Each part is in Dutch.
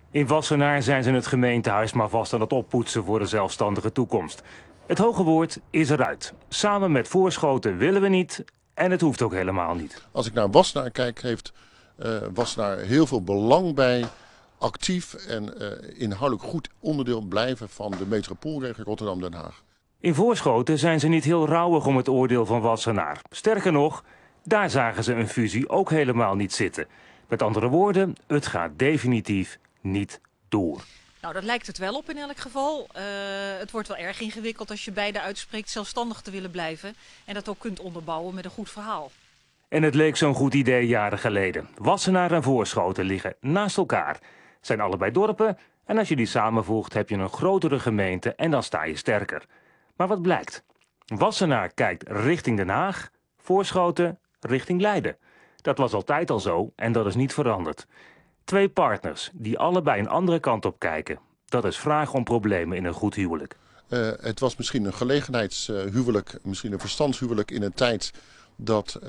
In Wassenaar zijn ze het gemeentehuis maar vast aan het oppoetsen voor de zelfstandige toekomst. Het hoge woord is eruit. Samen met Voorschoten willen we niet en het hoeft ook helemaal niet. Als ik naar Wassenaar kijk, heeft Wassenaar heel veel belang bij actief en inhoudelijk goed onderdeel blijven van de metropoolregio Rotterdam-Den Haag. In Voorschoten zijn ze niet heel rouwig om het oordeel van Wassenaar. Sterker nog, daar zagen ze een fusie ook helemaal niet zitten. Met andere woorden, het gaat definitief niet door. Nou, dat lijkt het wel op in elk geval. Het wordt wel erg ingewikkeld als je beide uitspreekt zelfstandig te willen blijven. En dat ook kunt onderbouwen met een goed verhaal. En het leek zo'n goed idee jaren geleden. Wassenaar en Voorschoten liggen naast elkaar. Zijn allebei dorpen en als je die samenvoegt heb je een grotere gemeente en dan sta je sterker. Maar wat blijkt? Wassenaar kijkt richting Den Haag, Voorschoten richting Leiden. Dat was altijd al zo en dat is niet veranderd. Twee partners die allebei een andere kant op kijken. Dat is vragen om problemen in een goed huwelijk. Het was misschien een gelegenheidshuwelijk, misschien een verstandshuwelijk in een tijd dat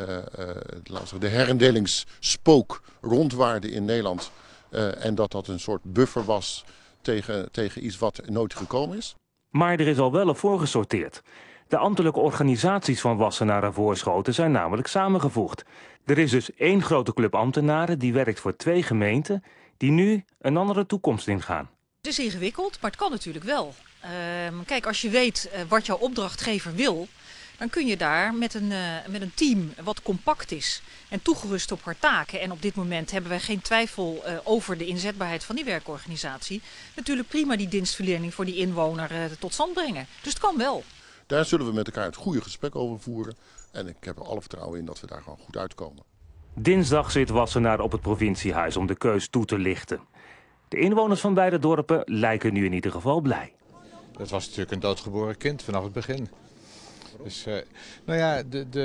de herendelingsspook rondwaarde in Nederland. En dat een soort buffer was tegen iets wat nooit gekomen is. Maar er is al wel op voorgesorteerd. De ambtelijke organisaties van Wassenaar en Voorschoten zijn namelijk samengevoegd. Er is dus één grote club ambtenaren die werkt voor twee gemeenten die nu een andere toekomst ingaan. Het is ingewikkeld, maar het kan natuurlijk wel. Kijk, als je weet wat jouw opdrachtgever wil, dan kun je daar met een team wat compact is en toegerust op haar taken. En op dit moment hebben wij geen twijfel over de inzetbaarheid van die werkorganisatie. Natuurlijk prima die dienstverlening voor die inwoner tot stand brengen. Dus het kan wel. Daar zullen we met elkaar het goede gesprek over voeren. En ik heb er alle vertrouwen in dat we daar gewoon goed uitkomen. Dinsdag zit Wassenaar op het provinciehuis om de keus toe te lichten. De inwoners van beide dorpen lijken nu in ieder geval blij. Dat was natuurlijk een doodgeboren kind vanaf het begin. Dus, nou ja,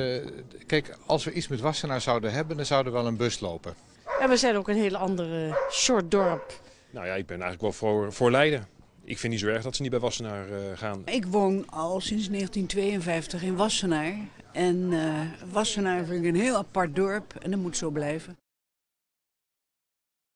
kijk, als we iets met Wassenaar zouden hebben, dan zou er wel een bus lopen. En we zijn ook een hele andere soort dorp. Nou ja, ik ben eigenlijk wel voor Leiden. Ik vind niet zo erg dat ze niet bij Wassenaar gaan. Ik woon al sinds 1952 in Wassenaar. En Wassenaar vind ik een heel apart dorp en dat moet zo blijven.